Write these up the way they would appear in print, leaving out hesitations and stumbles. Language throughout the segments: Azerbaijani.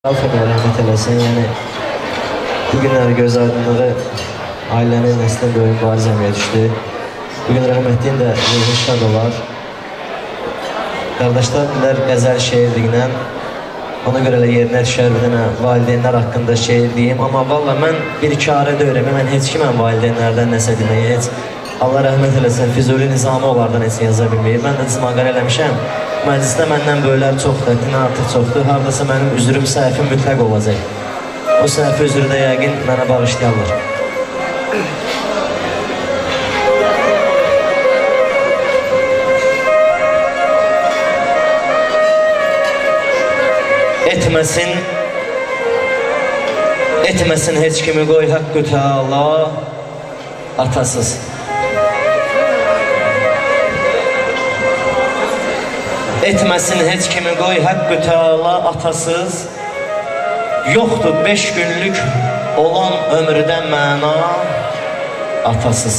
Afəqə rəhmət eləsin, yəni bu günləri göz aydınlığı ailənin nəslin böyük bariz əməyə düşdü. Bugün rəhmətliyin də ruhu şad olar. Qardaşlar bilər qəzəl şeirliğinə, ona görə də yerinə düşər bir dənə valideynlər haqqında şeir deyim. Amma valla mən bir-iki arə dövrəmə, mən heç kiməm valideynlərdən nəsə deməyə, heç Allah rəhmət eləsin, Füzuli Nizami onlardan heç yaza bilməyib. Mən də cizmaqar eləmişəm. Məclisdə məndən böyüklər çoxdur, həddindən artıq çoxdur. Haradasa mənim üzrüm, səhvim mütləq olacaq. O səhvi üzrü də yəqin mənə bağışlayarlar. Etməsin heç kimi qoy haqqı Teala atasız. Etməsin heç kimi qoy haqqı Teala atasız. Yoxdur 5 günlük olan ömrdə məna atasız.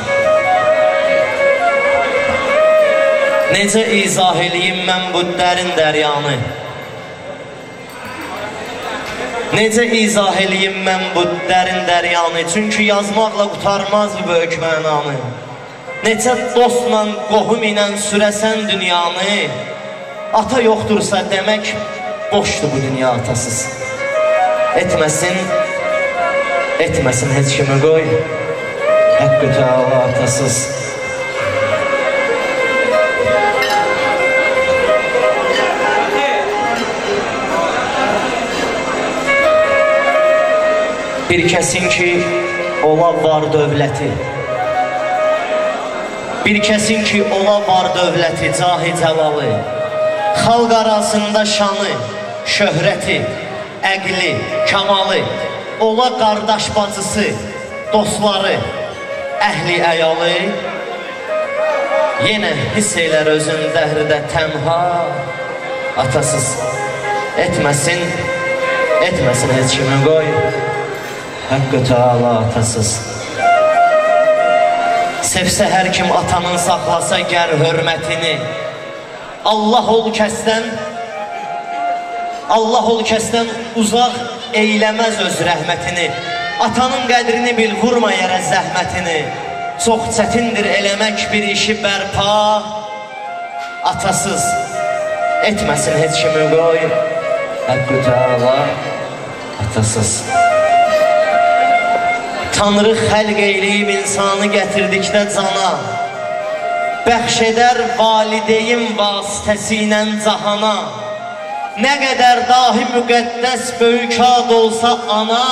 Necə izah eləyim mən bu dərin dəryanı? Necə izah eləyim mən bu dərin dəryanı? Çünki yazmaqla qutarmaz bu böyük mənanı. Necə dostla, qohum ilə sürəsən dünyanı? Ata yoxdursa demək, boşdur bu dünya atasız. Etməsin heç kimi qoy, haqqı Teala atasız. Bir kəsin ki, ola var dövləti. Bir kəsin ki, ola var dövləti, cahi cəlalı. Xalq arasında şanı, şöhrəti, əqli, kamalı. Ola qardaş bacısı, dostları, əhli əyalı. Yenə hiss eylər özün dəhrdə tənha atasız. Etməsin heç kimi qoy, haqqı Teala atasız. Sevsə hər kim atanın saxlasa gər hörmətini. Allah ol kəsdən uzaq eyləməz öz rəhmətini. Atanın qədrini bil, vurma yerə zəhmətini. Çox çətindir eləmək bir işi bərpa atasız. Etməsin heç kimi qoy, haqqı Teala atasız. Tanrı xəlq eyləyib insanı gətirdikdə cana, bəxş edər valideyn vasitəsilə cahana. Nə qədər dahi müqəddəs böyük ad olsa ana,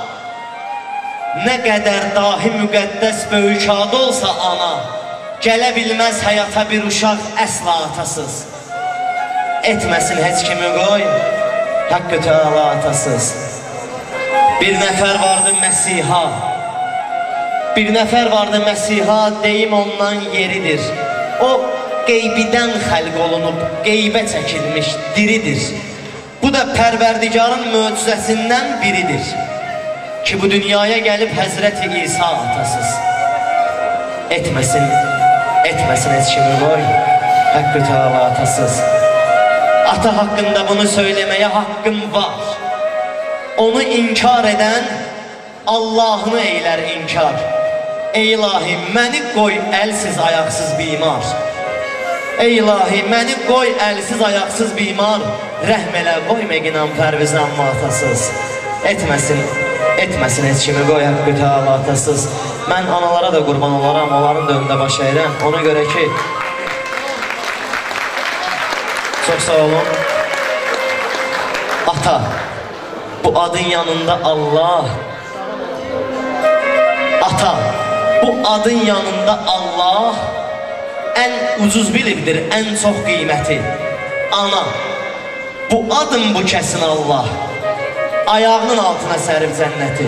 nə qədər dahi müqəddəs böyük ad olsa ana, gələ bilməz həyata bir uşaq əsla atasız. Etməsin heç kimi qoy, haqqı Teala atasız. Bir nəfər vardı Məsiha, bir nəfər vardı Məsiha, deyim ondan yeridir. O qeybidən xəlq olunub, qeybə çəkilmiş, diridir. Bu da Pərverdigarın möcüzəsindən biridir ki, bu dünyaya gəlib Həzrəti İsa atasız. Etməsin heç kimi qoy, haqqı Teala atasız. Ata haqqında bunu söyləməyə haqqım var. Onu inkar edən Allahını eylər inkar. Ey ilahi, məni qoy əlsiz, ayaqsız bimar. Ey ilahi, məni qoy əlsiz, ayaqsız bimar. Rəhm elə, qoy məqinam pərvizən atasız. Etməsin heç kimi qoy, haqqı Teala atasız. Mən analara da qurban olaram, onların da önündə baş əyirəm. Ona görə ki, çox sağ olun. Ata, bu adın yanında Allah. Ata, bu adın yanında Allah ən ucuz bilibdir, ən çox qiyməti. Ana, bu adın bu kəsin Allah, ayağının altına sərib cənnəti.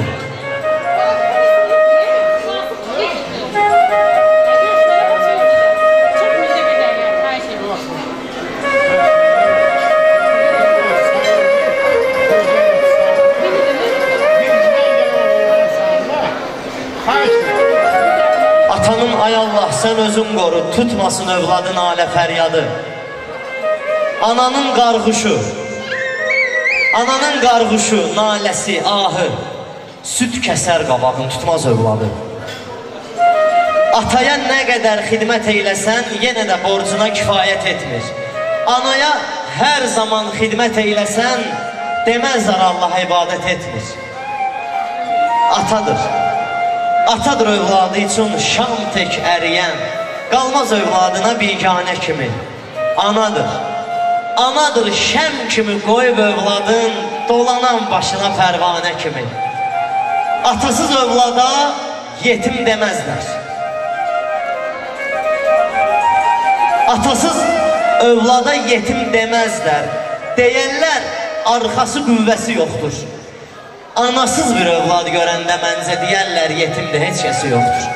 Ay Allah, sən özün qoru, tutmasın övladın alə fəryadı. Ananın qarğuşu, Ananın qarğuşu, naləsi, ahı, süd kəsər qabağın, tutmaz övladı. Ataya nə qədər xidmət eyləsən, yenə də borcuna kifayət etmir. Anaya hər zaman xidmət eyləsən, deməzlər Allaha ibadət etmir. Atadır. Atadır övladı üçün şam tək əriyən, qalmaz övladına biganə kimi. Anadır. Anadır şəm kimi qoyub övladın, dolanan başına pərvanə kimi. Atasız övlada yetim deməzlər. Atasız övlada yetim deməzlər. Deyənlər arxası qüvvəsi yoxdur. Anasız bir övlad görəndə məncə deyərlər yetimdir, heç kəsi yoxdur.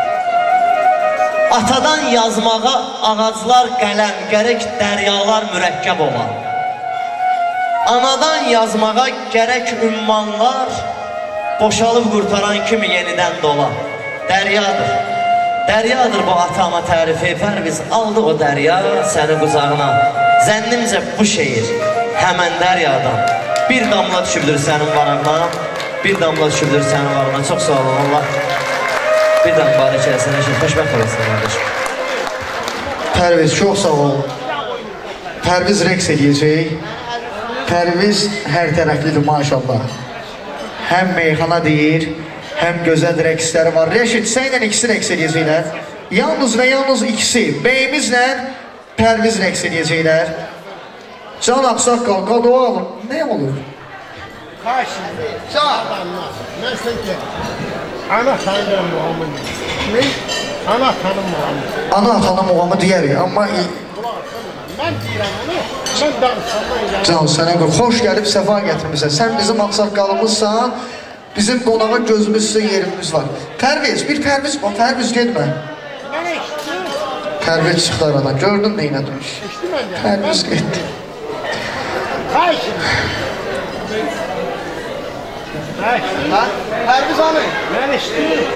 Atadan yazmağa ağaclar qələm, gərək dəryalar mürəkkəb olan. Anadan yazmağa gərək ümmanlar boşalıb qurtaran kimi yenidən dola. Dəryadır. Dəryadır bu ata-ana tərifi. Pərviz aldı o dərya səni qucağına. Zənnimcə bu şeir həmən dəryadan bir damla düşübdür sənin varağına. Bir damla düşübdür sənin varağına. Çox sağ olun Allah. Bir damla barək eləsin. Xoşbəxt olasın qardaşım. Pərviz çox sağ ol. Pərviz rəqs edəcək. Pərviz hər tərəflidir maşallah. Həm meyxana deyir, həm gözəl rəqsləri var. Rəşid, sənlə ikisi rəqs edəcəklər. Yalnız və yalnız ikisi. Beyimizlə Pərviz rəqs edəcəklər. Can Ağsaqqal, qadova alın. Nə olur? Karşında. Can. Nasıl ki? Ana tanım muhammed. Ne? Ana tanım muhammed. Ana tanım muhammed deyərik, amma... Mən deyirəm onu, mən danışamam. Can, sənə qol, xoş gəlib, səfa gətirmişsən. Sən bizim Ağsaqqalımızsan, bizim qonağa gözümüzsə yerimiz var. Pərviz, bir Pərviz var, Pərviz gedmə. Mənə işitdi. Pərviz çıxdı aradan, gördün nə inədmiş. İşitdi məndə. Pərviz getdi. Karşında. Pərviz hanı? Mən işitdi.